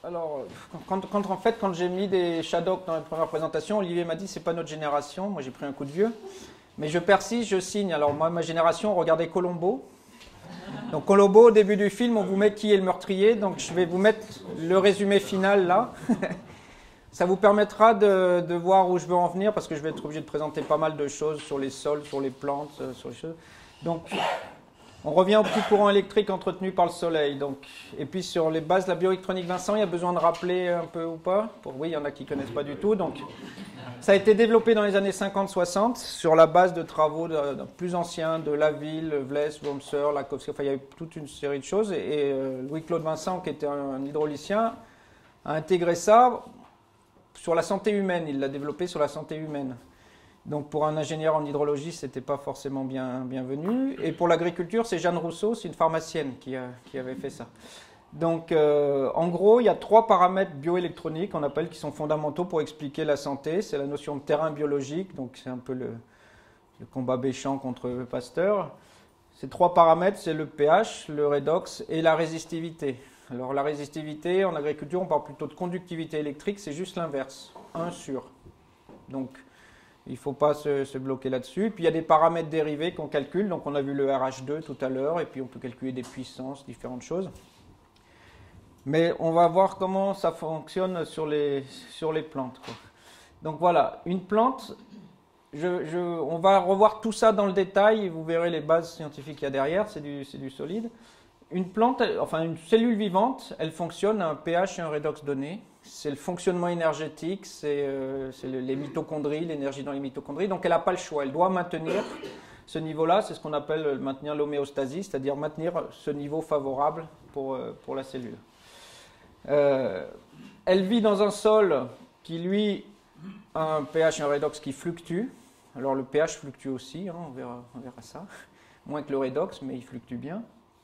Alors, en fait, quand j'ai mis des Shadok dans la première présentation, Olivier m'a dit c'est pas notre génération. Moi, j'ai pris un coup de vieux. Mais je persiste, je signe. Alors, moi, ma génération, regardez Colombo. Donc, Colombo, au début du film, on vous met qui est le meurtrier. Donc, je vais vous mettre le résumé final là. Ça vous permettra de voir où je veux en venir parce que je vais être obligé de présenter pas mal de choses sur les sols, sur les plantes, sur les choses. Donc, on revient au petit courant électrique entretenu par le soleil. Donc, et puis sur les bases de la bioélectronique, Vincent, il y a besoin de rappeler un peu ou pas? Oui, il y en a qui ne connaissent pas du tout. Donc, ça a été développé dans les années 50-60 sur la base de travaux plus anciens de Laville, Vlès, Wormser, Lakowski. Enfin, il y a eu toute une série de choses. Et Louis-Claude Vincent, qui était un hydraulicien, a intégré ça sur la santé humaine. Il l'a développé sur la santé humaine. Donc pour un ingénieur en hydrologie, ce n'était pas forcément bienvenu. Et pour l'agriculture, c'est Jeanne Rousseau, c'est une pharmacienne qui avait fait ça. Donc en gros, il y a 3 paramètres bioélectroniques, on appelle, qui sont fondamentaux pour expliquer la santé. C'est la notion de terrain biologique, donc c'est un peu le combat Béchamp contre Pasteur. Ces 3 paramètres, c'est le pH, le redox et la résistivité. Alors la résistivité, en agriculture, on parle plutôt de conductivité électrique, c'est juste l'inverse, 1 sur. Donc il ne faut pas se bloquer là-dessus. Puis il y a des paramètres dérivés qu'on calcule. Donc on a vu le RH2 tout à l'heure. Et puis on peut calculer des puissances, différentes choses. Mais on va voir comment ça fonctionne sur les plantes, quoi. Donc voilà, une plante, on va revoir tout ça dans le détail. Et vous verrez les bases scientifiques qu'il y a derrière. C'est du solide. Une plante, enfin une cellule vivante, elle fonctionne à un pH et un redox donné. C'est le fonctionnement énergétique, c'est les mitochondries, l'énergie dans les mitochondries. Donc elle n'a pas le choix, elle doit maintenir ce niveau-là. C'est ce qu'on appelle maintenir l'homéostasie, c'est-à-dire maintenir ce niveau favorable pour la cellule. Elle vit dans un sol qui, lui, a un pH et un redox qui fluctuent. Alors le pH fluctue aussi, hein, on verra ça. Moins que le redox, mais il fluctue bien.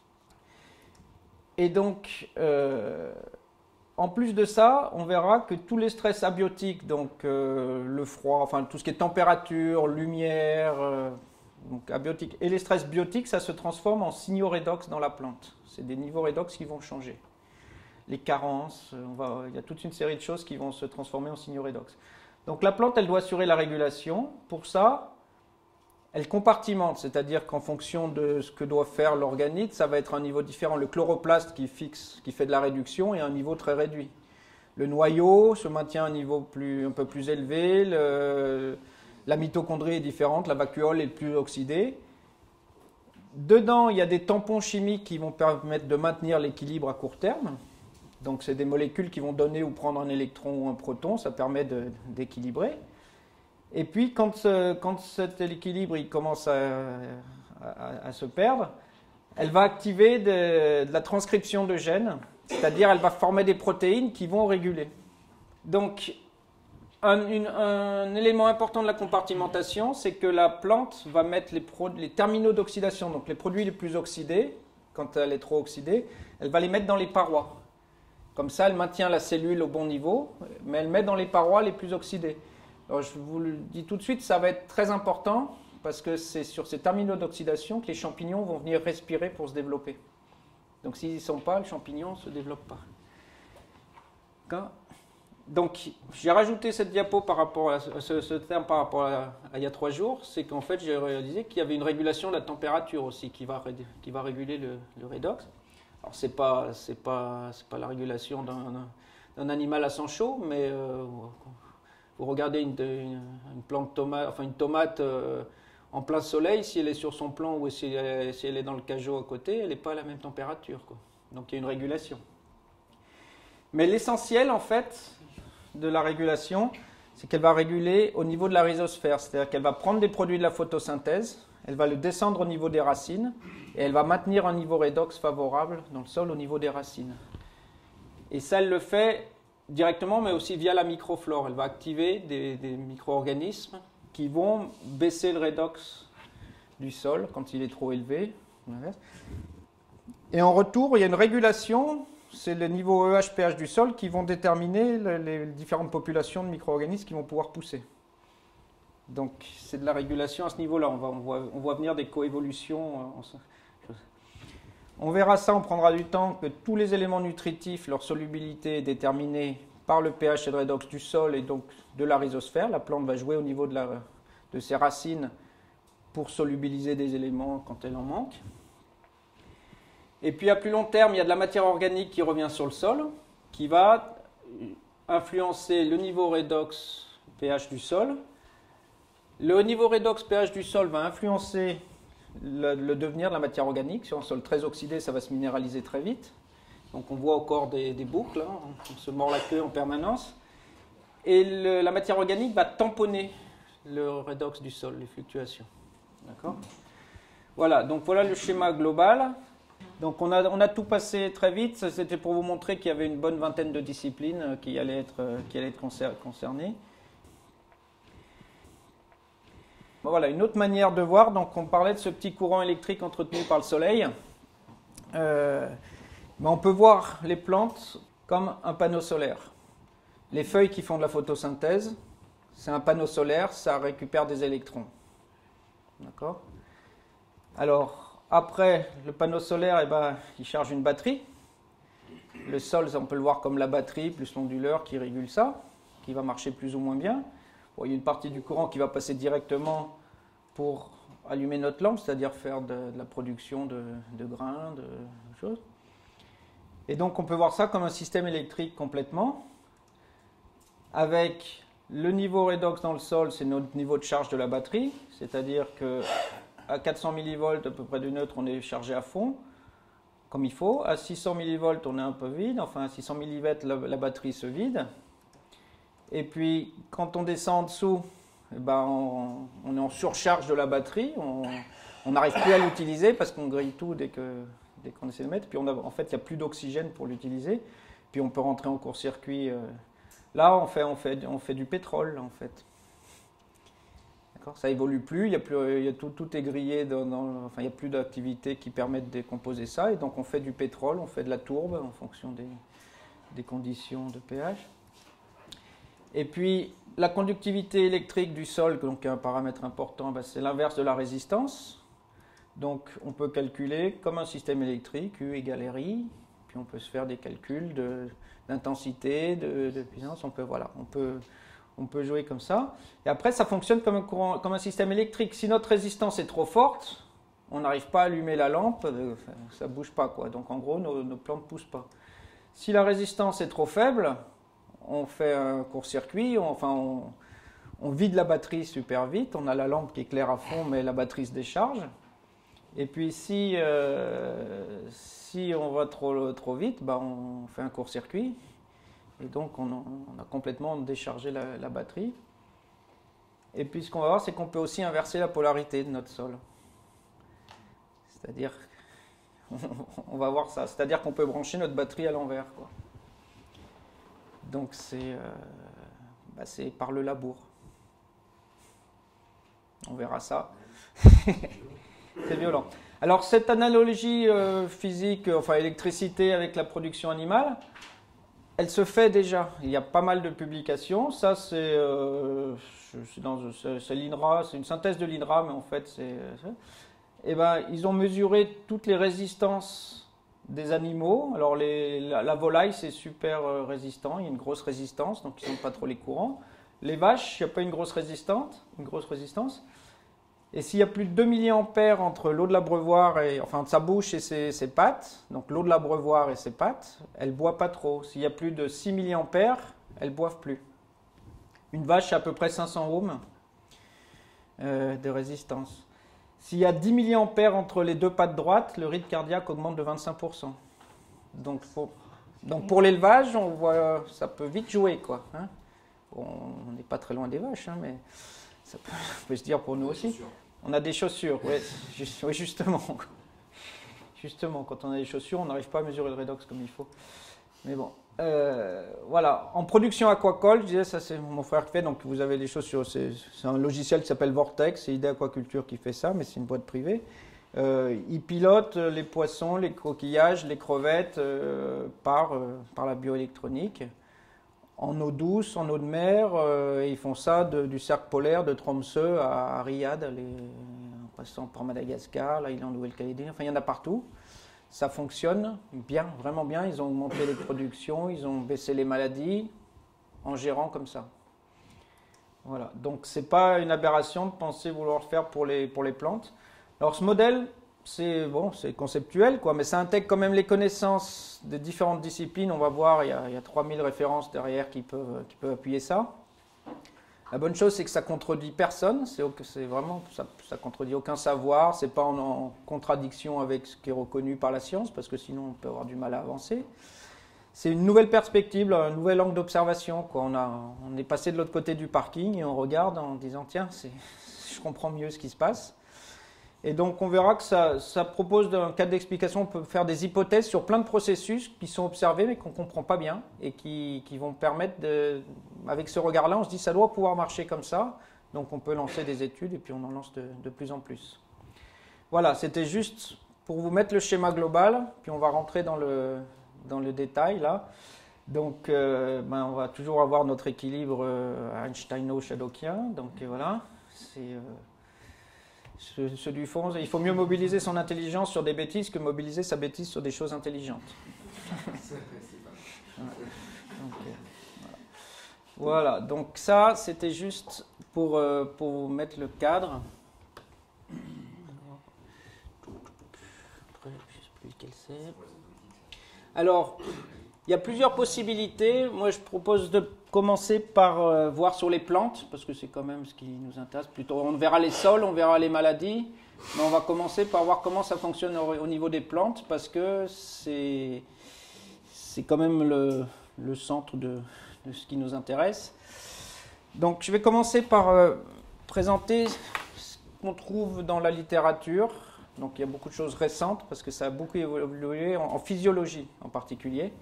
Et donc, en plus de ça, on verra que tous les stress abiotiques, donc le froid, enfin tout ce qui est température, lumière, donc abiotique, et les stress biotiques, ça se transforme en signaux redox dans la plante. C'est des niveaux redox qui vont changer. Les carences, il y a toute une série de choses qui vont se transformer en signaux redox. Donc la plante, elle doit assurer la régulation. Pour ça, elle compartimente, c'est-à-dire qu'en fonction de ce que doit faire l'organite, ça va être un niveau différent. Le chloroplaste qui fait de la réduction est un niveau très réduit. Le noyau se maintient à un niveau un peu plus élevé, la mitochondrie est différente, la vacuole est plus oxydée. Dedans, il y a des tampons chimiques qui vont permettre de maintenir l'équilibre à court terme. Donc c'est des molécules qui vont donner ou prendre un électron ou un proton, ça permet d'équilibrer. Et puis, quand cet équilibre il commence à se perdre, elle va activer de la transcription de gènes, c'est-à-dire elle va former des protéines qui vont réguler. Donc, un élément important de la compartimentation, c'est que la plante va mettre les terminaux d'oxydation, donc les produits les plus oxydés, quand elle est trop oxydée, elle va les mettre dans les parois. Comme ça, elle maintient la cellule au bon niveau, mais elle met dans les parois les plus oxydées. Alors, je vous le dis tout de suite, ça va être très important parce que c'est sur ces terminaux d'oxydation que les champignons vont venir respirer pour se développer. Donc s'ils n'y sont pas, le champignon ne se développe pas. D'accord ? Donc j'ai rajouté cette diapo par rapport à ce terme par rapport à il y a 3 jours, c'est qu'en fait j'ai réalisé qu'il y avait une régulation de la température aussi qui va réguler le redox. Alors c'est pas la régulation d'un animal à sang chaud, mais vous regardez une plante tomate, enfin une tomate en plein soleil, si elle est sur son plant ou si elle est dans le cageot à côté, elle n'est pas à la même température, quoi. Donc il y a une régulation. Mais l'essentiel en fait de la régulation, c'est qu'elle va réguler au niveau de la rhizosphère, c'est-à-dire qu'elle va prendre des produits de la photosynthèse, elle va le descendre au niveau des racines et elle va maintenir un niveau redox favorable dans le sol au niveau des racines. Et ça, elle le fait directement, mais aussi via la microflore. Elle va activer des micro-organismes qui vont baisser le redox du sol quand il est trop élevé. Et en retour, il y a une régulation, c'est le niveau EH-pH du sol qui vont déterminer les différentes populations de micro-organismes qui vont pouvoir pousser. Donc c'est de la régulation à ce niveau-là. On voit venir des coévolutions. On verra ça, on prendra du temps, que tous les éléments nutritifs, leur solubilité est déterminée par le pH et le redox du sol et donc de la rhizosphère. La plante va jouer au niveau de ses racines pour solubiliser des éléments quand elle en manque. Et puis à plus long terme, il y a de la matière organique qui revient sur le sol, qui va influencer le niveau redox pH du sol. Le niveau redox pH du sol va influencer le devenir de la matière organique. Sur un sol très oxydé, ça va se minéraliser très vite. Donc on voit encore des boucles, hein, on se mord la queue en permanence. Et la matière organique va tamponner le redox du sol, les fluctuations. D'accord ? Voilà, donc voilà le schéma global. Donc on a tout passé très vite. C'était pour vous montrer qu'il y avait une bonne vingtaine de disciplines qui allaient être concernées. Bon, voilà, une autre manière de voir. Donc on parlait de ce petit courant électrique entretenu par le soleil. On peut voir les plantes comme un panneau solaire. Les feuilles qui font de la photosynthèse, c'est un panneau solaire, ça récupère des électrons. D'accord ? Alors, après, le panneau solaire, il charge une batterie. Le sol, on peut le voir comme la batterie, plus l'onduleur qui régule ça, qui va marcher plus ou moins bien. Bon, il y a une partie du courant qui va passer directement pour allumer notre lampe, c'est-à-dire faire de la production de grains, de choses. Et donc, on peut voir ça comme un système électrique complètement, avec le niveau redox dans le sol, c'est notre niveau de charge de la batterie, c'est-à-dire que à 400 millivolts à peu près du neutre, on est chargé à fond, comme il faut. À 600 millivolts, on est un peu vide. Enfin, à 600 millivolts, la batterie se vide. Et puis, quand on descend en dessous, on est en surcharge de la batterie. On n'arrive plus à l'utiliser parce qu'on grille tout dès qu'on essaie de mettre. Puis, en fait, il n'y a plus d'oxygène pour l'utiliser. Puis, on peut rentrer en court-circuit. Là, on fait du pétrole, en fait. Ça évolue plus, tout est grillé, il n'y a plus d'activités qui permettent de décomposer ça, et donc on fait du pétrole, on fait de la tourbe en fonction des conditions de pH. Et puis la conductivité électrique du sol, donc un paramètre important, c'est l'inverse de la résistance. Donc on peut calculer comme un système électrique, U égale RI, puis on peut se faire des calculs d'intensité, de puissance, on peut jouer comme ça. Et après, ça fonctionne comme un système électrique. Si notre résistance est trop forte, on n'arrive pas à allumer la lampe, ça ne bouge pas, quoi. Donc en gros, nos plantes ne poussent pas. Si la résistance est trop faible, on fait un court-circuit, on vide la batterie super vite, on a la lampe qui éclaire à fond, mais la batterie se décharge. Et puis si on va trop vite, on fait un court-circuit. Et donc, on a complètement déchargé la batterie. Et puis, ce qu'on va voir, c'est qu'on peut aussi inverser la polarité de notre sol. C'est-à-dire, on va voir ça. C'est-à-dire qu'on peut brancher notre batterie à l'envers, quoi. Donc, c'est par le labour. On verra ça. C'est violent. Alors, cette analogie physique, électricité avec la production animale, elle se fait déjà. Il y a pas mal de publications. Ça, c'est l'INRA, c'est une synthèse de l'INRA, mais en fait, ils ont mesuré toutes les résistances des animaux. Alors, la volaille, c'est super résistant. Il y a une grosse résistance, donc ils ne sont pas trop les courants. Les vaches, il n'y a pas une grosse résistance. Et s'il y a plus de 2 milliampères entre l'eau de l'abreuvoir, entre sa bouche et ses pattes, donc l'eau de l'abreuvoir et ses pattes, elle ne boit pas trop. S'il y a plus de 6 milliampères, elles ne boivent plus. Une vache a à peu près 500 ohms de résistance. S'il y a 10 milliampères entre les deux pattes droites, le rythme cardiaque augmente de 25%. Donc pour l'élevage, on voit, ça peut vite jouer, quoi. Hein. Bon, on n'est pas très loin des vaches, hein, mais ça peut se dire pour nous aussi. On a des chaussures, oui, justement. Justement, quand on a des chaussures, on n'arrive pas à mesurer le redox comme il faut. Mais bon, voilà. En production aquacole, je disais, ça c'est mon frère qui fait, donc vous avez les chaussures. C'est un logiciel qui s'appelle Vortex, c'est Idée Aquaculture qui fait ça, mais c'est une boîte privée. Il pilote les poissons, les coquillages, les crevettes par la bioélectronique. En eau douce, en eau de mer, ils font ça du cercle polaire de Tromsø à Riyad, en passant par Madagascar, là il est en Nouvelle-Calédonie, enfin il y en a partout. ça fonctionne bien, vraiment bien. Ils ont augmenté les productions, ils ont baissé les maladies en gérant comme ça. Voilà, donc c'est pas une aberration de penser vouloir le faire pour les plantes. Alors ce modèle, c'est bon, c'est conceptuel, quoi, mais ça intègre quand même les connaissances des différentes disciplines. On va voir, il y a 3000 références derrière qui peuvent appuyer ça. La bonne chose, c'est que ça contredit personne, c'est vraiment, ça contredit aucun savoir, c'est pas en contradiction avec ce qui est reconnu par la science, parce que sinon on peut avoir du mal à avancer. C'est une nouvelle perspective, un nouvel angle d'observation. On est passé de l'autre côté du parking et on regarde en disant tiens, je comprends mieux ce qui se passe. Et donc on verra que ça propose, dans le cadre d'explication, on peut faire des hypothèses sur plein de processus qui sont observés mais qu'on ne comprend pas bien et qui vont permettre, avec ce regard-là, on se dit ça doit pouvoir marcher comme ça. Donc on peut lancer des études et puis on en lance de plus en plus. Voilà, c'était juste pour vous mettre le schéma global, puis on va rentrer dans le détail là. Donc on va toujours avoir notre équilibre Einsteino-Shadokien. Donc voilà, c'est... Ceux du fond, il faut mieux mobiliser son intelligence sur des bêtises que mobiliser sa bêtise sur des choses intelligentes. Voilà, donc ça, c'était juste pour vous mettre le cadre. Après, je ne sais plus lequel c'est. Alors, il y a plusieurs possibilités. Moi, je propose de commencer par voir sur les plantes, parce que c'est quand même ce qui nous intéresse. Plutôt, on verra les sols, on verra les maladies, mais on va commencer par voir comment ça fonctionne au niveau des plantes, parce que c'est quand même le centre de ce qui nous intéresse. Donc, je vais commencer par présenter ce qu'on trouve dans la littérature. Donc, il y a beaucoup de choses récentes, parce que ça a beaucoup évolué en physiologie en particulier.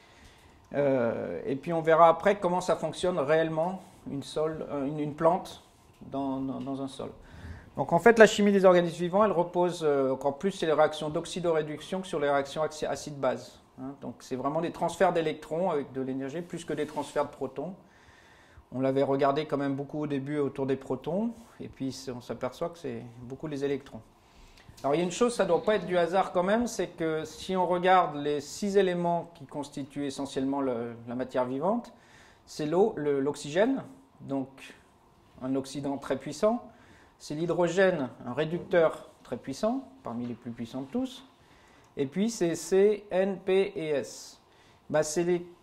Et puis on verra après comment ça fonctionne réellement une plante dans un sol. Donc en fait la chimie des organismes vivants elle repose encore plus sur les réactions d'oxydoréduction que sur les réactions acide-base. Donc c'est vraiment des transferts d'électrons avec de l'énergie plus que des transferts de protons. On l'avait regardé quand même beaucoup au début autour des protons et puis on s'aperçoit que c'est beaucoup les électrons. Alors il y a une chose, ça ne doit pas être du hasard quand même, c'est que si on regarde les 6 éléments qui constituent essentiellement la matière vivante, c'est l'eau, l'oxygène, donc un oxydant très puissant, c'est l'hydrogène, un réducteur très puissant, parmi les plus puissants de tous, et puis c'est C, N, P et S. C'est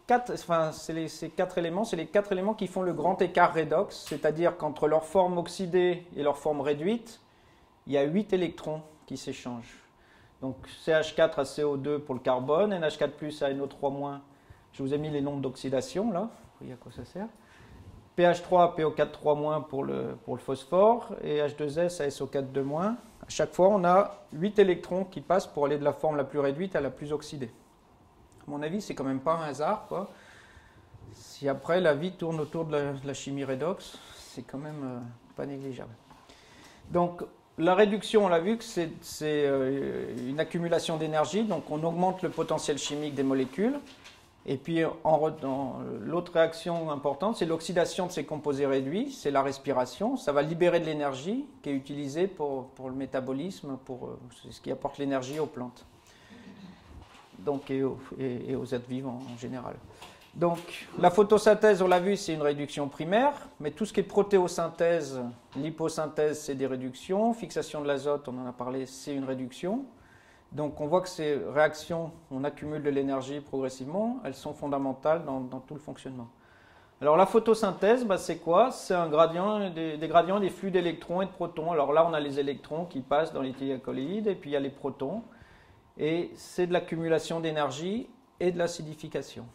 ces 4 éléments, c'est les 4 éléments qui font le grand écart redox, c'est-à-dire qu'entre leur forme oxydée et leur forme réduite, il y a 8 électrons qui s'échangent. Donc CH4 à CO2 pour le carbone, NH4+, à NO3-. Je vous ai mis les nombres d'oxydation là, vous voyez à quoi ça sert. PH3 à PO4-3- pour le phosphore et H2S à SO4-2-. À chaque fois, on a 8 électrons qui passent pour aller de la forme la plus réduite à la plus oxydée. À mon avis, c'est quand même pas un hasard, quoi. Si après la vie tourne autour de la chimie redox, c'est quand même pas négligeable. Donc, la réduction, on l'a vu que c'est une accumulation d'énergie, donc on augmente le potentiel chimique des molécules. Et puis l'autre réaction importante, c'est l'oxydation de ces composés réduits, c'est la respiration. Ça va libérer de l'énergie qui est utilisée pour le métabolisme, c'est ce qui apporte l'énergie aux plantes donc, et aux êtres vivants en général. Donc, la photosynthèse, on l'a vu, c'est une réduction primaire, mais tout ce qui est protéosynthèse, liposynthèse, c'est des réductions. Fixation de l'azote, on en a parlé, c'est une réduction. Donc, on voit que ces réactions, on accumule de l'énergie progressivement, elles sont fondamentales dans tout le fonctionnement. Alors, la photosynthèse, c'est quoi? C'est un gradient, des gradients des flux d'électrons et de protons. Alors là, on a les électrons qui passent dans l'éthylène, et puis il y a les protons. Et c'est de l'accumulation d'énergie et de l'acidification.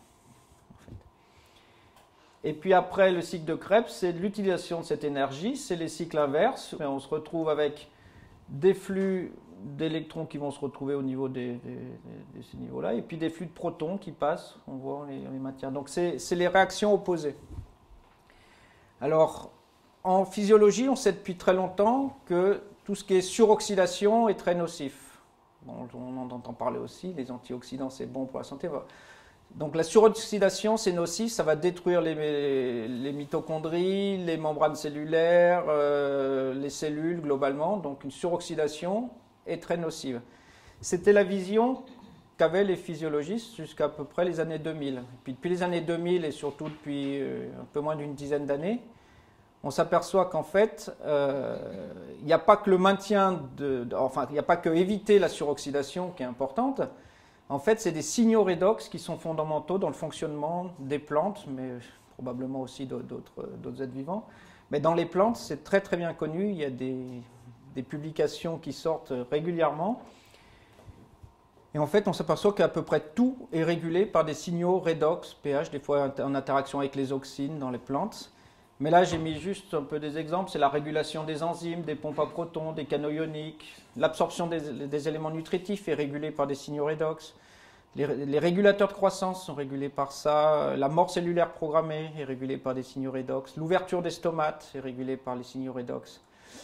Et puis après, le cycle de Krebs, c'est de l'utilisation de cette énergie, c'est les cycles inverses. On se retrouve avec des flux d'électrons qui vont se retrouver au niveau de ces niveaux-là, et puis des flux de protons qui passent, on voit les matières. Donc c'est les réactions opposées. Alors, en physiologie, on sait depuis très longtemps que tout ce qui est suroxydation est très nocif. Bon, on en entend parler aussi, les antioxydants c'est bon pour la santé. Donc la suroxydation, c'est nocif, ça va détruire les mitochondries, les membranes cellulaires, les cellules globalement. Donc une suroxydation est très nocive. C'était la vision qu'avaient les physiologistes jusqu'à peu près les années 2000. Et puis depuis les années 2000 et surtout depuis un peu moins d'une dizaine d'années, on s'aperçoit qu'en fait, il n'y a pas que le maintien enfin, il n'y a pas que éviter la suroxydation qui est importante. En fait, c'est des signaux redox qui sont fondamentaux dans le fonctionnement des plantes, mais probablement aussi d'autres êtres vivants. Mais dans les plantes, c'est très très bien connu. Il y a des publications qui sortent régulièrement. Et en fait, on s'aperçoit qu'à peu près tout est régulé par des signaux redox, pH, des fois en interaction avec les auxines dans les plantes. Mais là, j'ai mis juste un peu des exemples. C'est la régulation des enzymes, des pompes à protons, des canaux ioniques. L'absorption des éléments nutritifs est régulée par des signaux redox. Les régulateurs de croissance sont régulés par ça. La mort cellulaire programmée est régulée par des signaux redox. L'ouverture des stomates est régulée par les signaux redox.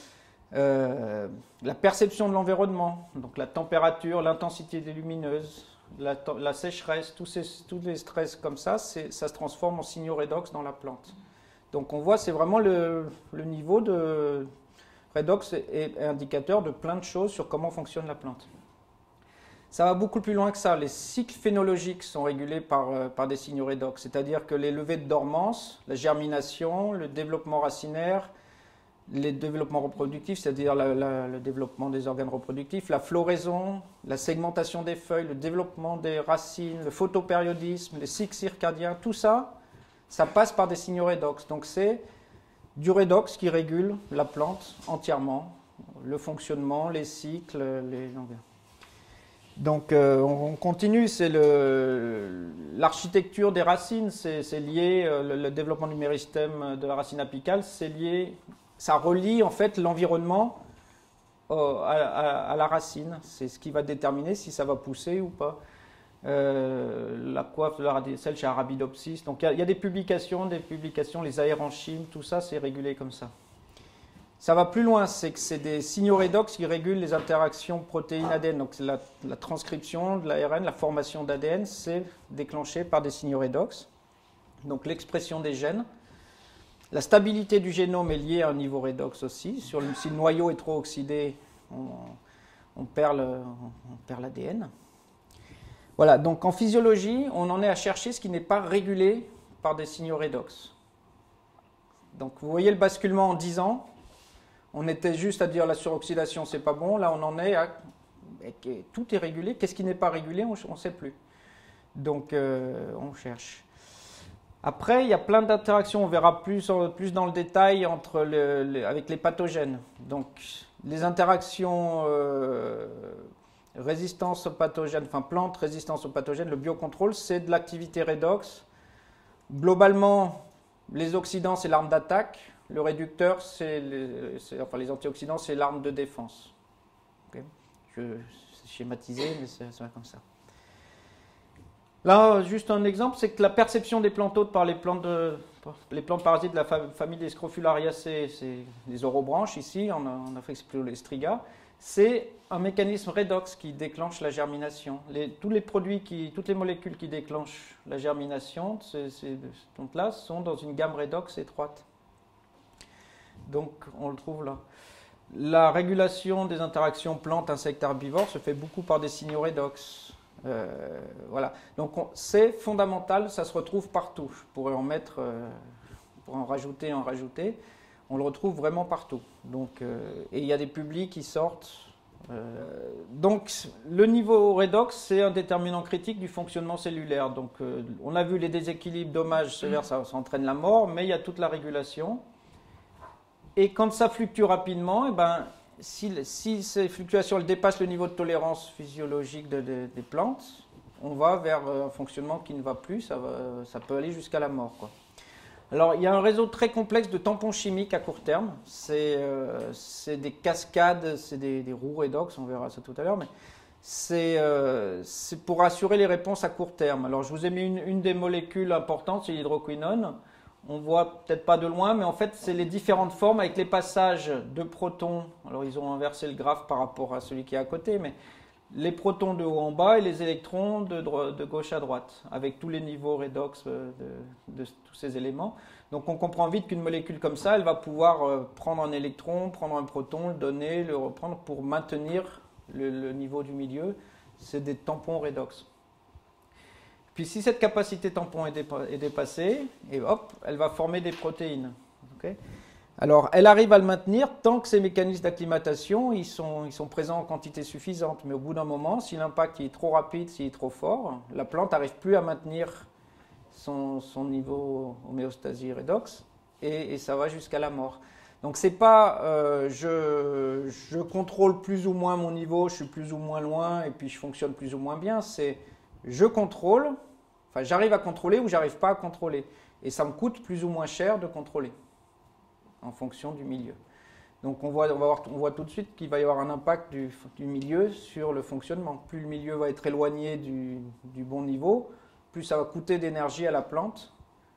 La perception de l'environnement, donc la température, l'intensité des lumineuses, la sécheresse, tous les stress comme ça, ça se transforme en signaux redox dans la plante. Donc on voit, c'est vraiment le niveau de redox est indicateur de plein de choses sur comment fonctionne la plante. Ça va beaucoup plus loin que ça. Les cycles phénologiques sont régulés par des signaux redox, c'est-à-dire que les levées de dormance, la germination, le développement racinaire, les développements reproductifs, c'est-à-dire le développement des organes reproductifs, la floraison, la segmentation des feuilles, le développement des racines, le photopériodisme, les cycles circadiens, tout ça, ça passe par des signaux redox. Donc c'est du redox qui régule la plante entièrement, le fonctionnement, les cycles, les longueurs. Donc on continue, c'est l'architecture des racines, c'est lié, le développement du méristème de la racine apicale, c'est lié, ça relie en fait l'environnement à la racine. C'est ce qui va déterminer si ça va pousser ou pas. La coiffe de la radicelle chez Arabidopsis. Donc il y a des publications, les aérenchymes, tout ça c'est régulé comme ça. Ça va plus loin, c'est que c'est des signaux redox qui régulent les interactions protéines-ADN. Donc la transcription de l'ARN, la formation d'ADN, c'est déclenché par des signaux redox. Donc l'expression des gènes. La stabilité du génome est liée à un niveau redox aussi. Si le noyau est trop oxydé, on perd l'ADN. Voilà, donc en physiologie, on en est à chercher ce qui n'est pas régulé par des signaux redox. Donc vous voyez le basculement en 10 ans. On était juste à dire la suroxydation, c'est pas bon. Là, on en est à tout est régulé. Qu'est-ce qui n'est pas régulé? On ne sait plus. Donc, on cherche. Après, il y a plein d'interactions. On verra plus dans le détail avec les pathogènes. Donc, les interactions résistance aux pathogènes, enfin plantes, résistance aux pathogènes, le biocontrôle, c'est de l'activité redox. Globalement, les oxydants, c'est l'arme d'attaque. Le réducteur, les antioxydants, c'est l'arme de défense. Okay. C'est schématisé, mais c'est comme ça. Là, juste un exemple, c'est que la perception des plantes hôtes par les plantes parasites de la famille des Scrofulariaceae, c'est les orobranches ici, on a fait exploser les striga, c'est un mécanisme redox qui déclenche la germination. Toutes les molécules qui déclenchent la germination, ces plantes-là, sont dans une gamme redox étroite. Donc, on le trouve là. La régulation des interactions plantes-insectes-herbivores se fait beaucoup par des signaux redox. Voilà. Donc, c'est fondamental, ça se retrouve partout. Je pourrais en rajouter, On le retrouve vraiment partout. Donc, et il y a des publics qui sortent. Donc, le niveau redox, c'est un déterminant critique du fonctionnement cellulaire. Donc, on a vu les déséquilibres, dommages sévères, ça entraîne la mort, mais il y a toute la régulation. Et quand ça fluctue rapidement, si ces fluctuations dépassent le niveau de tolérance physiologique des plantes, on va vers un fonctionnement qui ne va plus, ça peut aller jusqu'à la mort, quoi. Alors, il y a un réseau très complexe de tampons chimiques à court terme. C'est des cascades, c'est des roues redox, on verra ça tout à l'heure, mais c'est pour assurer les réponses à court terme. Alors, je vous ai mis une des molécules importantes, c'est l'hydroquinone. On voit peut-être pas de loin, mais en fait, c'est les différentes formes avec les passages de protons. Alors, ils ont inversé le graphe par rapport à celui qui est à côté, mais les protons de haut en bas et les électrons de gauche à droite, avec tous les niveaux redox de tous ces éléments. Donc, on comprend vite qu'une molécule comme ça, elle va pouvoir prendre un électron, prendre un proton, le donner, le reprendre pour maintenir le niveau du milieu c'est des tampons redox. Puis si cette capacité tampon est dépassée, et hop, elle va former des protéines. Okay. Alors, elle arrive à le maintenir tant que ces mécanismes d'acclimatation ils sont présents en quantité suffisante. Mais au bout d'un moment, si l'impact est trop rapide, s'il est trop fort, la plante n'arrive plus à maintenir son niveau homéostasie redox et ça va jusqu'à la mort. Donc, c'est pas je contrôle plus ou moins mon niveau, je suis plus ou moins loin et puis je fonctionne plus ou moins bien. C'est je contrôle, enfin j'arrive à contrôler ou j'arrive pas à contrôler. Et ça me coûte plus ou moins cher de contrôler en fonction du milieu. Donc on voit tout de suite qu'il va y avoir un impact du milieu sur le fonctionnement. Plus le milieu va être éloigné du bon niveau, plus ça va coûter d'énergie à la plante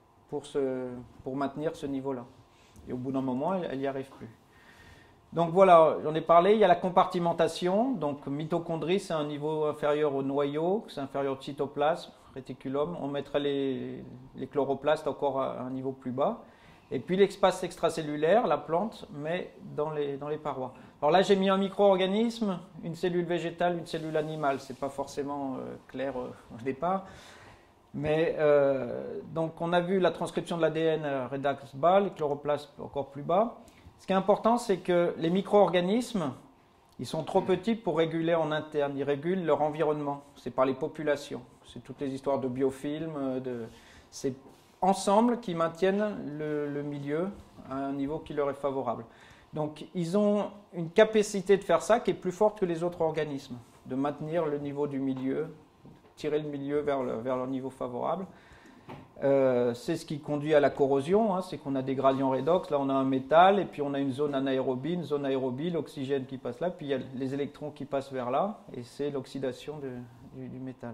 pour maintenir ce niveau-là. Et au bout d'un moment, elle n'y arrive plus. Donc voilà, j'en ai parlé, il y a la compartimentation. Donc mitochondrie, c'est un niveau inférieur au noyau, c'est inférieur au cytoplasme, réticulum. On mettrait les chloroplastes encore à un niveau plus bas. Et puis l'espace extracellulaire, la plante met dans les parois. Alors là, j'ai mis un micro-organisme, une cellule végétale, une cellule animale. Ce n'est pas forcément clair au départ. Mais donc on a vu la transcription de l'ADN redox bas, les chloroplastes encore plus bas. Ce qui est important, c'est que les micro-organismes, ils sont trop petits pour réguler en interne. Ils régulent leur environnement. C'est par les populations. C'est toutes les histoires de biofilms. C'est ensemble qui maintiennent le milieu à un niveau qui leur est favorable. Donc ils ont une capacité de faire ça qui est plus forte que les autres organismes, de maintenir le niveau du milieu, tirer le milieu vers leur niveau favorable. C'est ce qui conduit à la corrosion, hein, c'est qu'on a des gradients redox, là on a un métal, et puis on a une zone anaérobie, une zone aérobie, l'oxygène qui passe là, puis il y a les électrons qui passent vers là, et c'est l'oxydation du métal.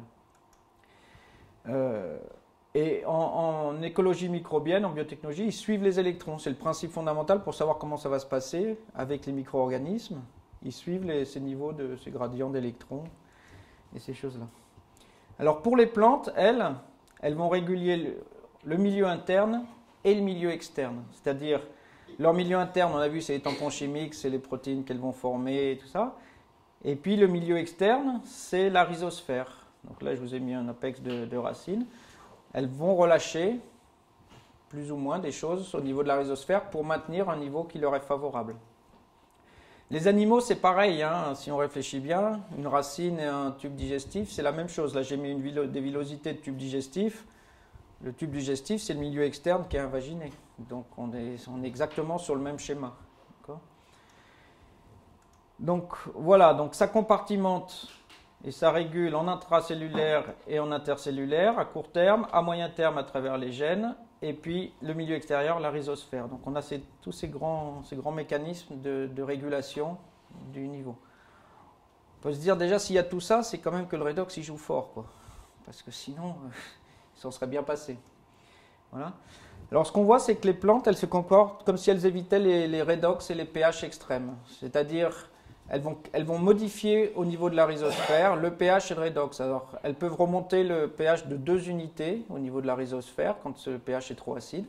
Et en écologie microbienne, en biotechnologie, ils suivent les électrons. C'est le principe fondamental pour savoir comment ça va se passer avec les micro-organismes. Ils suivent ces niveaux ces gradients d'électrons et ces choses-là. Alors pour les plantes, elles vont réguler le milieu interne et le milieu externe. C'est-à-dire, leur milieu interne, on a vu, c'est les tampons chimiques, c'est les protéines qu'elles vont former et tout ça. Et puis le milieu externe, c'est la rhizosphère. Donc là, je vous ai mis un apex de racines. Elles vont relâcher plus ou moins des choses au niveau de la rhizosphère pour maintenir un niveau qui leur est favorable. Les animaux, c'est pareil, hein, si on réfléchit bien, une racine et un tube digestif, c'est la même chose. Là, j'ai mis des villosités de tube digestif. Le tube digestif, c'est le milieu externe qui est invaginé. Donc, on est exactement sur le même schéma. Donc, voilà, donc ça compartimente et ça régule en intracellulaire et en intercellulaire à court terme, à moyen terme à travers les gènes, et puis le milieu extérieur, la rhizosphère. Donc on a tous ces grands mécanismes de régulation du niveau. On peut se dire déjà s'il y a tout ça, c'est quand même que le redox il joue fort, quoi. Parce que sinon, il s'en serait bien passé. Voilà. Alors ce qu'on voit, c'est que les plantes, elles se comportent comme si elles évitaient les redox et les pH extrêmes. C'est-à-dire, elles vont modifier au niveau de la rhizosphère le pH et le redox. Alors, elles peuvent remonter le pH de 2 unités au niveau de la rhizosphère quand ce pH est trop acide.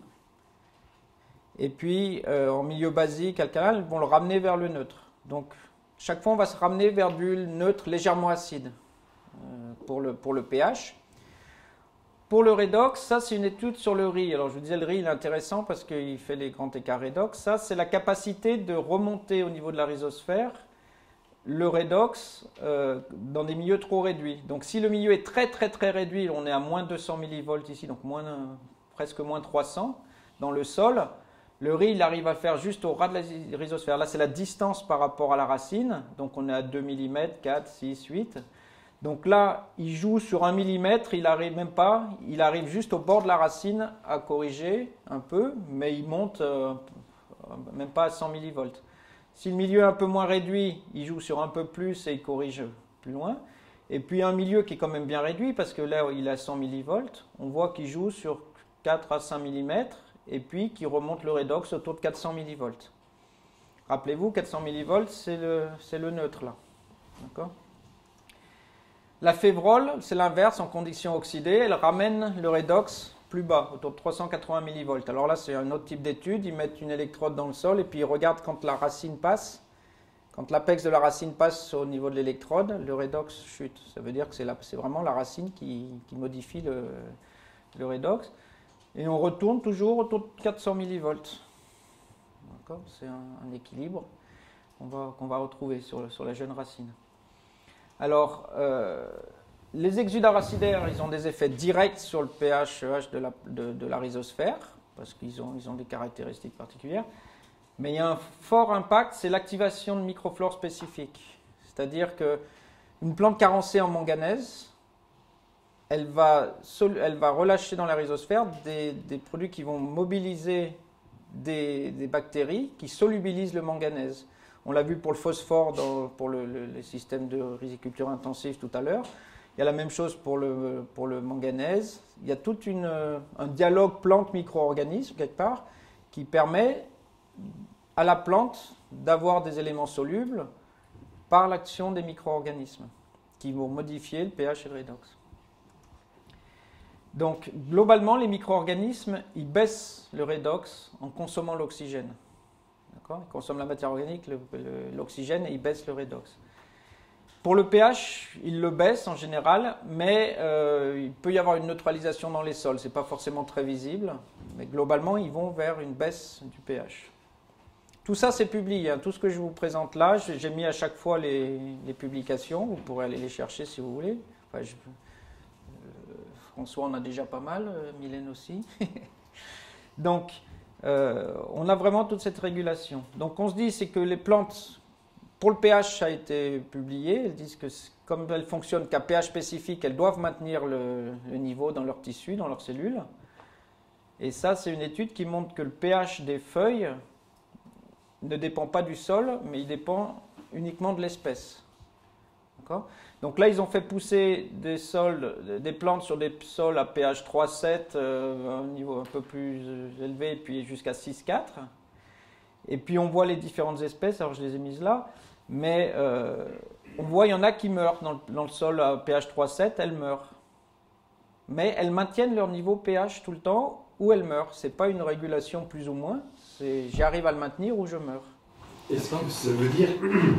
Et puis, en milieu basique, alcalin, elles vont le ramener vers le neutre. Donc, chaque fois, on va se ramener vers du neutre légèrement acide pour le pH. Pour le redox, ça c'est une étude sur le riz. Alors je vous disais, le riz il est intéressant parce qu'il fait les grands écarts redox. Ça c'est la capacité de remonter au niveau de la rhizosphère le redox dans des milieux trop réduits. Donc si le milieu est très très très réduit, on est à moins 200 millivolts ici, donc presque moins 300 dans le sol, le riz il arrive à faire juste au ras de la rhizosphère. Là c'est la distance par rapport à la racine, donc on est à 2 mm, 4, 6, 8. Donc là, il joue sur 1 mm, il n'arrive même pas, il arrive juste au bord de la racine à corriger un peu, mais il monte même pas à 100 millivolts. Si le milieu est un peu moins réduit, il joue sur un peu plus et il corrige plus loin. Et puis un milieu qui est quand même bien réduit, parce que là, il a 100 millivolts, on voit qu'il joue sur 4 à 5 mm, et puis qu'il remonte le redox autour de 400 millivolts. Rappelez-vous, 400 millivolts, c'est le neutre là. D'accord ? La févrole, c'est l'inverse, en conditions oxydées, elle ramène le redox plus bas, autour de 380 millivolts. Alors là, c'est un autre type d'étude, ils mettent une électrode dans le sol et puis ils regardent quand la racine passe, Quand l'apex de la racine passe au niveau de l'électrode, le redox chute. Ça veut dire que c'est vraiment la racine qui modifie le redox. Et on retourne toujours autour de 400 millivolts. C'est un équilibre qu'on va retrouver sur la jeune racine. Alors, les exudats racidaires, ils ont des effets directs sur le pH de la rhizosphère, parce qu'ils ont des caractéristiques particulières. Mais il y a un fort impact, c'est l'activation de microflores spécifiques. C'est-à-dire qu'une plante carencée en manganèse, elle va relâcher dans la rhizosphère des produits qui vont mobiliser des bactéries qui solubilisent le manganèse. On l'a vu pour le phosphore pour les systèmes de riziculture intensive tout à l'heure. Il y a la même chose pour le manganèse. Il y a tout un dialogue plante-micro-organisme quelque part qui permet à la plante d'avoir des éléments solubles par l'action des micro-organismes qui vont modifier le pH et le redox. Donc, globalement, les micro-organismes, ils baissent le redox en consommant l'oxygène. Ils consomment la matière organique, l'oxygène, et ils baissent le redox. Pour le pH, ils le baissent en général, mais il peut y avoir une neutralisation dans les sols. Ce n'est pas forcément très visible, mais globalement, ils vont vers une baisse du pH. Tout ça, c'est publié. Tout ce que je vous présente là, j'ai mis à chaque fois les publications. Vous pourrez aller les chercher si vous voulez. Enfin, François en a déjà pas mal, Mylène aussi. Donc, on a vraiment toute cette régulation. Donc, on se dit, c'est que les plantes, pour le pH, ça a été publié. Elles disent que comme elles fonctionnent qu'à pH spécifique, elles doivent maintenir le niveau dans leur tissu, dans leurs cellules. Et ça, c'est une étude qui montre que le pH des feuilles ne dépend pas du sol, mais il dépend uniquement de l'espèce. D'accord ? Donc là, ils ont fait pousser des plantes sur des sols à pH 3,7, un niveau un peu plus élevé, puis jusqu'à 6,4. Et puis on voit les différentes espèces, alors je les ai mises là, mais on voit il y en a qui meurent dans le sol à pH 3,7, elles meurent. Mais elles maintiennent leur niveau pH tout le temps ou elles meurent. Ce n'est pas une régulation plus ou moins, j'arrive à le maintenir ou je meurs. Est-ce que ça veut dire,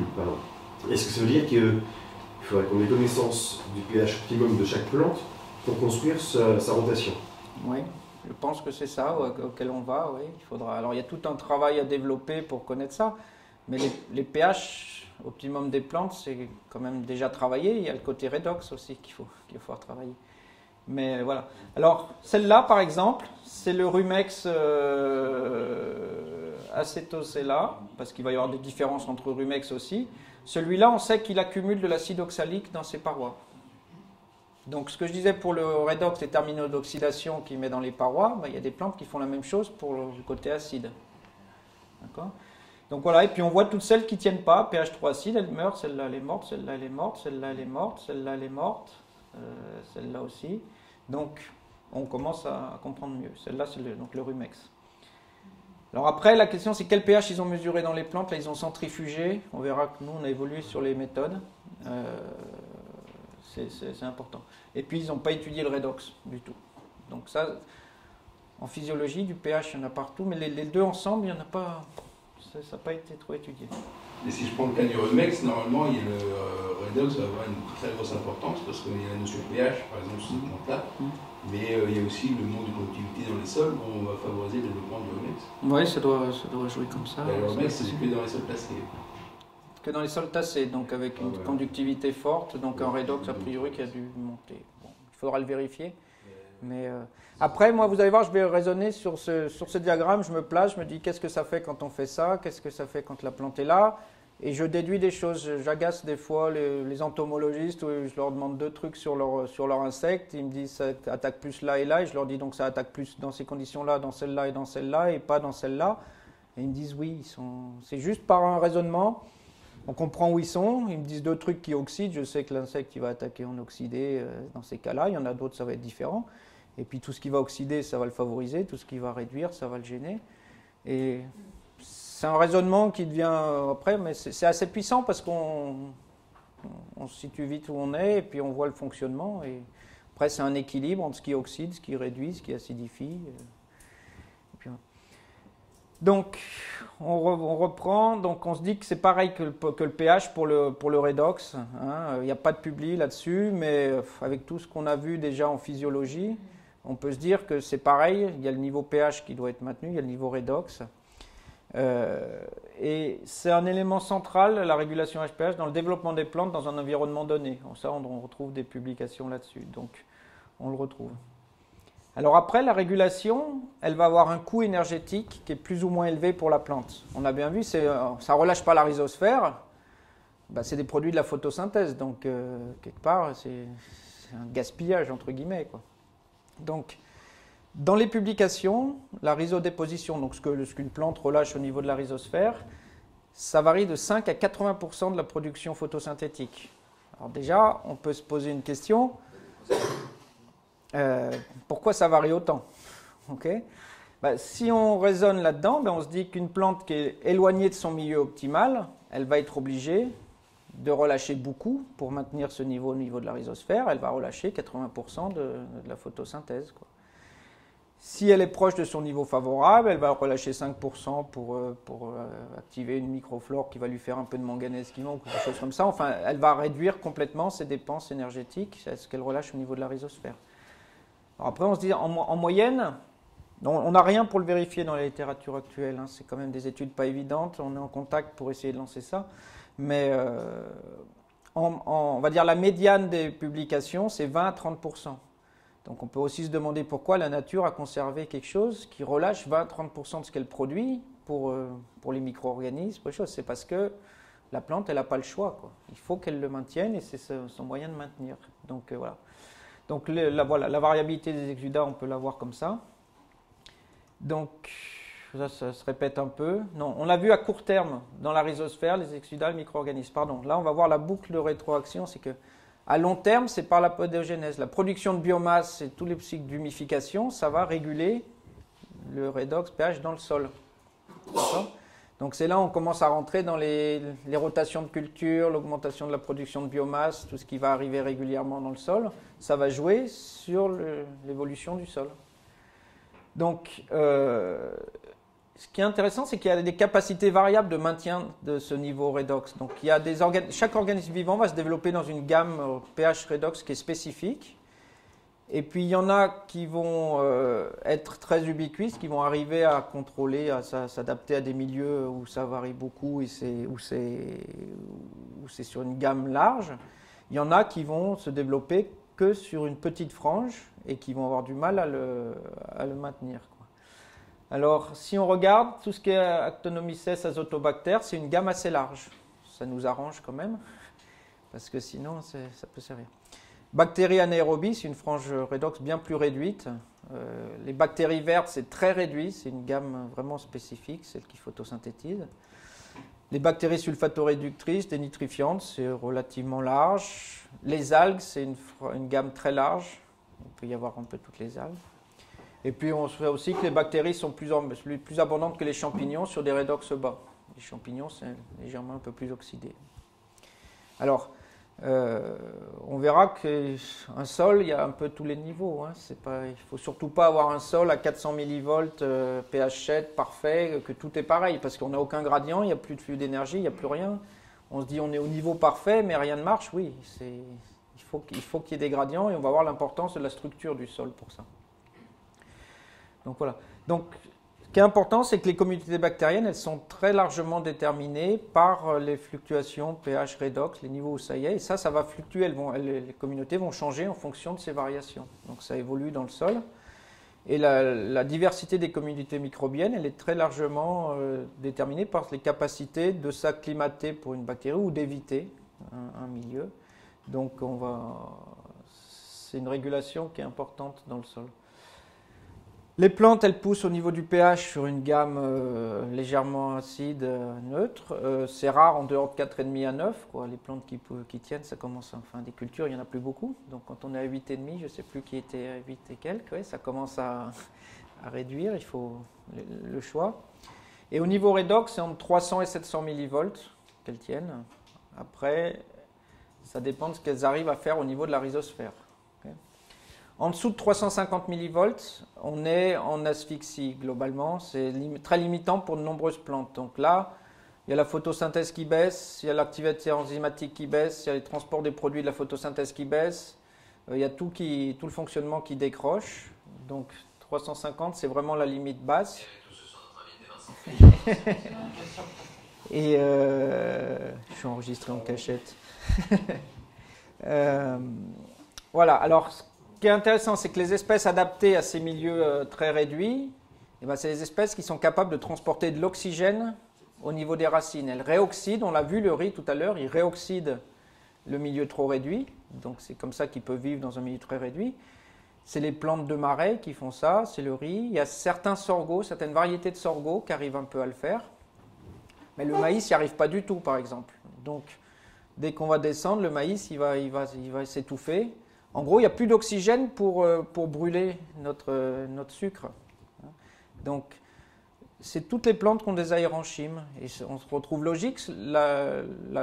qu'il faudrait qu'on ait connaissance du pH optimum de chaque plante pour construire sa rotation? Oui, je pense que c'est ça auquel on va, oui. Il faudra. Alors il y a tout un travail à développer pour connaître ça, mais les pH optimum des plantes, c'est quand même déjà travaillé. Il y a le côté redox aussi qu'il faut travailler. Mais voilà. Alors celle-là, par exemple, c'est le Rumex acetosella, parce qu'il va y avoir des différences entre Rumex aussi. Celui-là, on sait qu'il accumule de l'acide oxalique dans ses parois. Donc ce que je disais pour le redox, les terminaux d'oxydation qu'il met dans les parois, il y a des plantes qui font la même chose pour le côté acide. D'accord ? Donc voilà, et puis on voit toutes celles qui ne tiennent pas, pH 3 acide, elles meurent, celle-là elle est morte, celle-là elle est morte, celle-là elle est morte, celle-là elle est morte, celle-là aussi. Donc on commence à comprendre mieux. Celle-là c'est donc le Rumex. Alors après, la question c'est quel pH ils ont mesuré dans les plantes. Là, ils ont centrifugé. On verra que nous, on a évolué sur les méthodes. C'est important. Et puis, ils n'ont pas étudié le redox du tout. Donc ça, en physiologie, du pH, il y en a partout. Mais les deux ensemble, il n'y en a pas... Ça n'a pas été trop étudié. Et si je prends le cas du Rumex, normalement, le redox va avoir une très grosse importance parce qu'il y a la notion de pH, par exemple, sur cette plante-là. Mais il y a aussi le manque de conductivité dans les sols où on va favoriser le développement du Rumex. Oui, ça doit jouer comme ça. Le Rumex, c'est que dans les sols tassés. Que dans les sols tassés, donc avec une conductivité forte, donc un redox a priori qui a dû monter. Bon, il faudra le vérifier. Mais après, moi, vous allez voir, je vais raisonner sur ce diagramme, je me place, je me dis qu'est-ce que ça fait quand on fait ça, qu'est-ce que ça fait quand la plante est là, et je déduis des choses. J'agace des fois les entomologistes où je leur demande deux trucs sur leur insecte, ils me disent ça attaque plus là et là, et je leur dis donc ça attaque plus dans ces conditions-là, dans celle-là et dans celle-là, et pas dans celle-là. Et ils me disent oui, c'est juste par un raisonnement. On comprend où ils sont, ils me disent deux trucs qui oxydent, je sais que l'insecte il va attaquer en oxydé dans ces cas-là, il y en a d'autres, ça va être différent. Et puis tout ce qui va oxyder, ça va le favoriser, tout ce qui va réduire, ça va le gêner. Et c'est un raisonnement qui devient après, mais c'est assez puissant parce qu'on se situe vite où on est et puis on voit le fonctionnement. Et après, c'est un équilibre entre ce qui oxyde, ce qui réduit, ce qui acidifie. Et puis, Donc, on reprend, donc on se dit que c'est pareil que le pH pour le redox. Hein. Il n'y a pas de publi là-dessus, mais avec tout ce qu'on a vu déjà en physiologie, on peut se dire que c'est pareil. Il y a le niveau pH qui doit être maintenu, il y a le niveau redox. Et c'est un élément central, la régulation HPH, dans le développement des plantes dans un environnement donné. Ça, on retrouve des publications là-dessus, donc on le retrouve. Alors après, la régulation, elle va avoir un coût énergétique qui est plus ou moins élevé pour la plante. On a bien vu, ça ne relâche pas la rhizosphère, c'est des produits de la photosynthèse, donc quelque part, c'est un gaspillage, entre guillemets, quoi. Donc, dans les publications, la rhizodéposition, donc ce qu'une plante relâche au niveau de la rhizosphère, ça varie de 5 à 80% de la production photosynthétique. Alors déjà, on peut se poser une question. Pourquoi ça varie autant? Okay. Si on raisonne là-dedans, on se dit qu'une plante qui est éloignée de son milieu optimal, elle va être obligée de relâcher beaucoup pour maintenir ce niveau au niveau de la rhizosphère. Elle va relâcher 80% de la photosynthèse, quoi. Si elle est proche de son niveau favorable, elle va relâcher 5% pour activer une microflore qui va lui faire un peu de manganèse qui manque, ou des choses comme ça. Enfin, elle va réduire complètement ses dépenses énergétiques, ce qu'elle relâche au niveau de la rhizosphère. Alors après, on se dit, en moyenne, on n'a rien pour le vérifier dans la littérature actuelle. Hein, c'est quand même des études pas évidentes. On est en contact pour essayer de lancer ça. Mais on va dire la médiane des publications, c'est 20 à 30%. Donc on peut aussi se demander pourquoi la nature a conservé quelque chose qui relâche 20 à 30% de ce qu'elle produit pour les micro-organismes. C'est parce que la plante, elle n'a pas le choix, quoi. Il faut qu'elle le maintienne et c'est son moyen de maintenir. Donc voilà. Donc voilà, la variabilité des exudats, on peut la voir comme ça. Donc ça se répète un peu. Non, on l'a vu à court terme dans la rhizosphère, les exudats, les micro-organismes. Pardon, là on va voir la boucle de rétroaction, c'est que à long terme, c'est par la podogénèse. La production de biomasse et tous les cycles d'humification, ça va réguler le redox pH dans le sol. Donc c'est là où on commence à rentrer dans les rotations de culture, l'augmentation de la production de biomasse, tout ce qui va arriver régulièrement dans le sol. Ça va jouer sur l'évolution du sol. Donc ce qui est intéressant, c'est qu'il y a des capacités variables de maintien de ce niveau redox. Donc, il y a chaque organisme vivant va se développer dans une gamme pH redox qui est spécifique. Et puis, il y en a qui vont être très ubiquistes, qui vont arriver à contrôler, à s'adapter à des milieux où ça varie beaucoup et où c'est sur une gamme large. Il y en a qui vont se développer que sur une petite frange et qui vont avoir du mal à le maintenir. Alors, si on regarde tout ce qui est Actinomyces azotobacter, c'est une gamme assez large. Ça nous arrange quand même, parce que sinon, ça peut servir. Bactéries anaérobies, c'est une frange redox bien plus réduite. Les bactéries vertes, c'est très réduit, c'est une gamme vraiment spécifique, celle qui photosynthétise. Les bactéries sulfatoréductrices, dénitrifiantes, c'est relativement large. Les algues, c'est une gamme très large. Il peut y avoir un peu toutes les algues. Et puis on sait aussi que les bactéries sont plus abondantes que les champignons sur des redox bas. Les champignons, c'est légèrement un peu plus oxydé. Alors, on verra qu'un sol, il y a un peu tous les niveaux. Hein. Il ne faut surtout pas avoir un sol à 400 millivolts, pH 7, parfait, que tout est pareil, parce qu'on n'a aucun gradient, il n'y a plus de flux d'énergie, il n'y a plus rien. On se dit on est au niveau parfait, mais rien ne marche. Oui, il faut qu'il y ait des gradients et on va voir l'importance de la structure du sol pour ça. Donc voilà. Donc, ce qui est important, c'est que les communautés bactériennes, elles sont très largement déterminées par les fluctuations pH redox, les niveaux où ça y est. Et ça va fluctuer. Les communautés vont changer en fonction de ces variations. Donc ça évolue dans le sol. Et la diversité des communautés microbiennes, elle est très largement déterminée par les capacités de s'acclimater pour une bactérie ou d'éviter un milieu. Donc c'est une régulation qui est importante dans le sol. Les plantes, elles poussent au niveau du pH sur une gamme légèrement acide, neutre. C'est rare en dehors de 4,5 à 9. Quoi. Les plantes qui tiennent, ça commence, enfin des cultures, il n'y en a plus beaucoup. Donc quand on est à 8,5, je ne sais plus qui était à 8 et quelques, ouais, ça commence à réduire, il faut le choix. Et au niveau redox, c'est entre 300 et 700 millivolts qu'elles tiennent. Après, ça dépend de ce qu'elles arrivent à faire au niveau de la rhizosphère. Okay. En dessous de 350 millivolts, on est en asphyxie globalement. C'est très limitant pour de nombreuses plantes. Donc là, il y a la photosynthèse qui baisse, il y a l'activité enzymatique qui baisse, il y a les transports des produits de la photosynthèse qui baissent, il y a tout le fonctionnement qui décroche. Donc 350, c'est vraiment la limite basse. Et je suis enregistré en cachette. Voilà, alors ce qui est intéressant, c'est que les espèces adaptées à ces milieux très réduits, eh ben, c'est les espèces qui sont capables de transporter de l'oxygène au niveau des racines. Elles réoxydent, on l'a vu, le riz tout à l'heure, il réoxyde le milieu trop réduit, donc c'est comme ça qu'il peut vivre dans un milieu très réduit. C'est les plantes de marais qui font ça, c'est le riz. Il y a certains sorgho, certaines variétés de sorgho qui arrivent un peu à le faire. Mais le maïs n'y arrive pas du tout, par exemple. Donc, dès qu'on va descendre, le maïs, il va s'étouffer. En gros, il n'y a plus d'oxygène pour brûler notre sucre. Donc, c'est toutes les plantes qui ont des aérenchymes. Et on se retrouve logique, la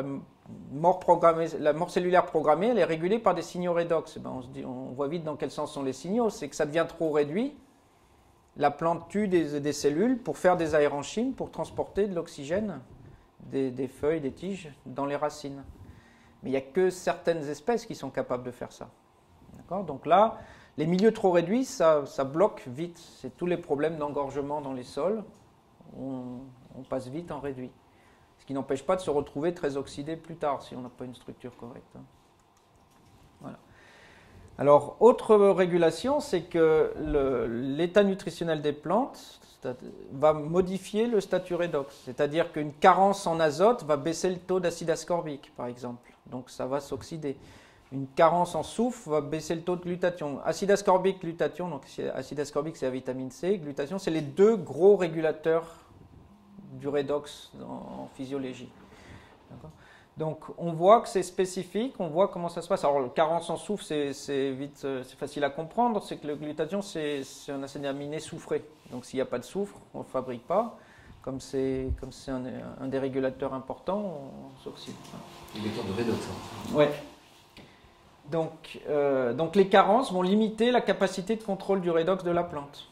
mort cellulaire programmée, elle est régulée par des signaux redox. Ben, on voit vite dans quel sens sont les signaux. C'est que ça devient trop réduit. La plante tue des cellules pour faire des aérenchymes, pour transporter de l'oxygène des feuilles, des tiges dans les racines. Mais il n'y a que certaines espèces qui sont capables de faire ça. Donc là, les milieux trop réduits, ça bloque vite. C'est tous les problèmes d'engorgement dans les sols. On passe vite en réduit. Ce qui n'empêche pas de se retrouver très oxydé plus tard si on n'a pas une structure correcte. Voilà. Alors, autre régulation, c'est que l'état nutritionnel des plantes va modifier le statut redox. C'est-à-dire qu'une carence en azote va baisser le taux d'acide ascorbique, par exemple. Donc, ça va s'oxyder. Une carence en soufre va baisser le taux de glutathion. Acide ascorbique, glutathion, donc acide ascorbique c'est la vitamine C, glutathion c'est les deux gros régulateurs du redox en physiologie. Donc on voit que c'est spécifique, on voit comment ça se passe. Alors le carence en soufre c'est facile à comprendre, c'est que le glutathion c'est un acide aminé soufré. Donc s'il n'y a pas de soufre, on ne le fabrique pas. Comme c'est un des régulateurs importants, on s'oxyde. Régulateur de redox. Ouais. Donc les carences vont limiter la capacité de contrôle du redox de la plante.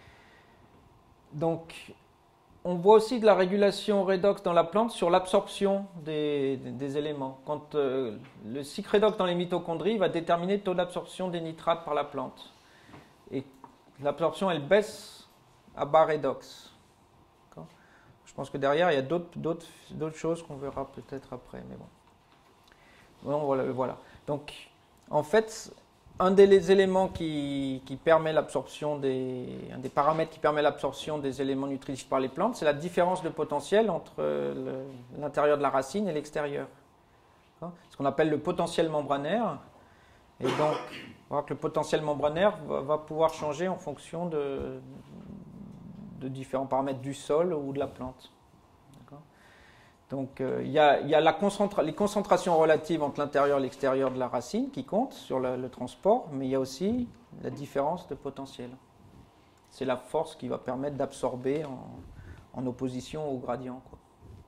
Donc on voit aussi de la régulation redox dans la plante sur l'absorption des éléments. Quand le cycle redox dans les mitochondries va déterminer le taux d'absorption des nitrates par la plante. Et l'absorption elle baisse à bas redox. Je pense que derrière il y a d'autres choses qu'on verra peut-être après, mais bon. Voilà. Donc en fait, un des éléments qui permet l'absorption un des paramètres qui permet l'absorption des éléments nutritifs par les plantes, c'est la différence de potentiel entre l'intérieur de la racine et l'extérieur. Ce qu'on appelle le potentiel membranaire. Et donc, on va voir que le potentiel membranaire va pouvoir changer en fonction de différents paramètres du sol ou de la plante. Donc, il y a les concentrations relatives entre l'intérieur et l'extérieur de la racine qui comptent sur le transport, mais il y a aussi la différence de potentiel. C'est la force qui va permettre d'absorber en opposition au gradient, quoi.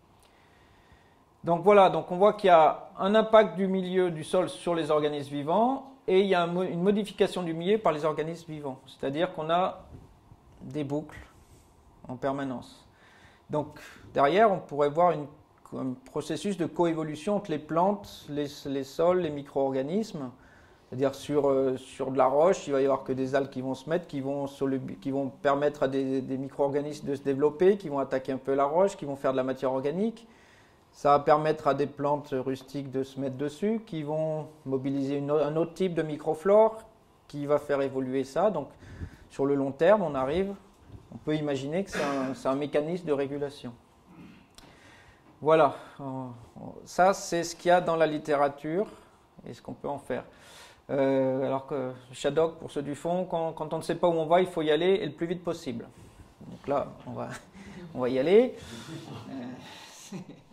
Donc voilà, donc on voit qu'il y a un impact du milieu du sol sur les organismes vivants et il y a une modification du milieu par les organismes vivants. C'est-à-dire qu'on a des boucles en permanence. Donc derrière, on pourrait voir un processus de coévolution entre les plantes, les sols, les micro-organismes. C'est-à-dire sur de la roche, il va y avoir que des algues qui vont se mettre, qui vont permettre à des micro-organismes de se développer, qui vont attaquer un peu la roche, qui vont faire de la matière organique. Ça va permettre à des plantes rustiques de se mettre dessus, qui vont mobiliser un autre type de microflore, qui va faire évoluer ça. Donc sur le long terme, on peut imaginer que c'est un mécanisme de régulation. Voilà, ça c'est ce qu'il y a dans la littérature et ce qu'on peut en faire. Alors que Shadok, pour ceux du fond, quand on ne sait pas où on va, il faut y aller et le plus vite possible. Donc là, on va y aller.